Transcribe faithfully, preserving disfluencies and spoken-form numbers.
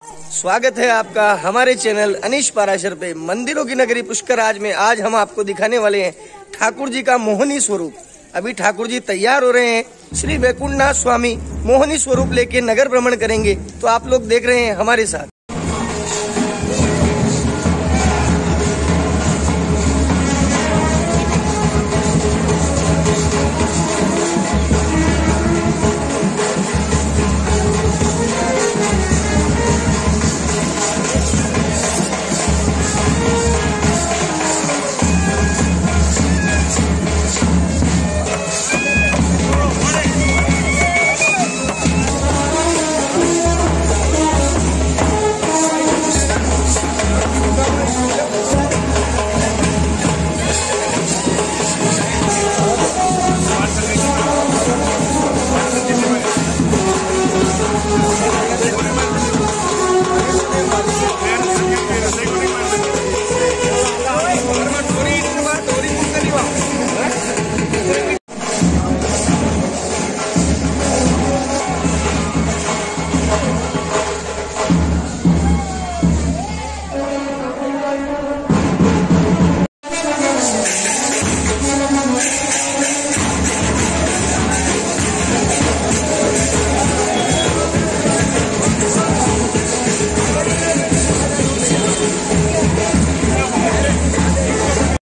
स्वागत है आपका हमारे चैनल अनीश पाराशर पे। मंदिरों की नगरी पुष्कराज में आज हम आपको दिखाने वाले हैं ठाकुर जी का मोहनी स्वरूप। अभी ठाकुर जी तैयार हो रहे हैं, श्री वैकुंठनाथ स्वामी मोहनी स्वरूप लेके नगर भ्रमण करेंगे, तो आप लोग देख रहे हैं हमारे साथ।